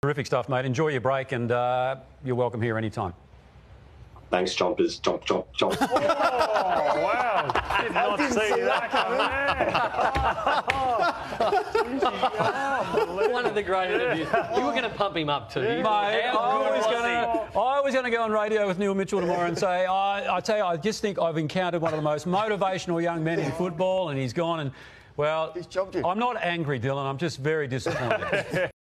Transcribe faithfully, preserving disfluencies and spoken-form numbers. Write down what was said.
Terrific stuff, mate. Enjoy your break, and uh, you're welcome here anytime. Thanks, Chompers. Chomp, chomp, chomp. Oh, wow. Did not see that coming. One of the great interviews. You were going to pump him up too. Mate, I was going to I was going to go on radio with Neil Mitchell tomorrow and say, I, I tell you, I just think I've encountered one of the most motivational young men in football, and he's gone and, well, He's jumped you. I'm not angry, Dylan. I'm just very disappointed.